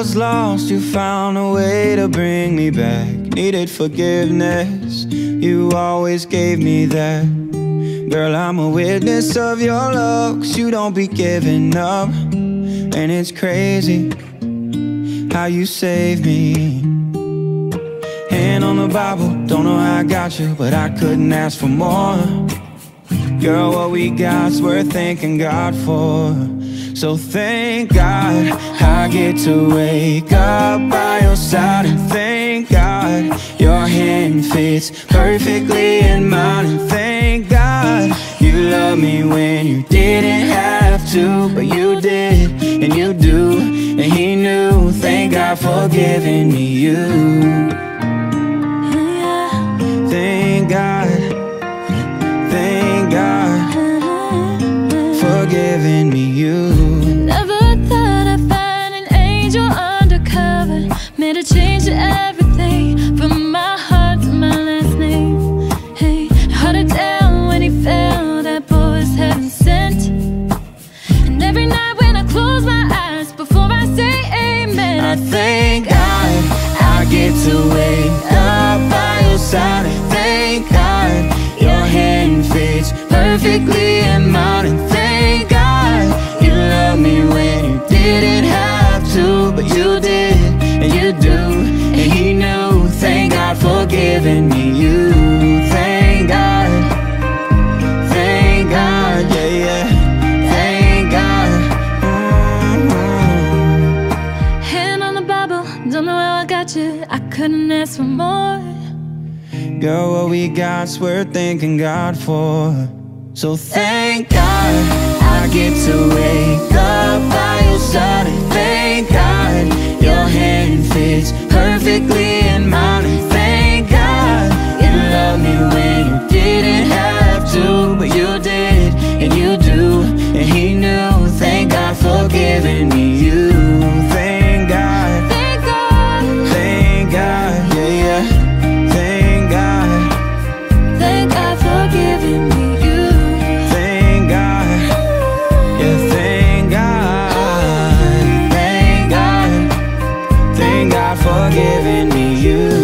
was lost, you found a way to bring me back. Needed forgiveness, you always gave me that. Girl, I'm a witness of your love, 'cause you don't be giving up. And it's crazy how you saved me. Hand on the Bible, don't know how I got you, but I couldn't ask for more. Girl, what we got's worth thanking God for. So thank God I get to wake up by your side. And thank God your hand fits perfectly in mine. And thank God you love me when you didn't have to, but you did, and you do, and he knew. Thank God for giving me you. Thank God, thank God for giving me you. Never thought I'd find an angel undercover, made a change to everything, from my heart to my last name. Hey, held it down when he fell, that boy was heaven sent. And every night when I close my eyes, before I say amen, I thank God I get to wake up by your side. And thank God your hand fits perfectly in mine. And thank God you love me when you didn't have to, but you did, and you do, and he knew. Thank God for giving me you. Thank God, yeah, yeah. Thank God. hand on the Bible, don't know how I got you, I couldn't ask for more. Girl, what we got's worth thanking God for. So thank God I get to wake up by your side. And thank God your hand fits perfectly in mine. And thank God you love me when you didn't have to, but you did, and you do, and he knew. Thank God for giving me you. Thank God, Thank God, thank God, yeah, yeah. Thank God, thank God for giving me you. thank God, yeah, thank God, thank God, thank God for giving me you.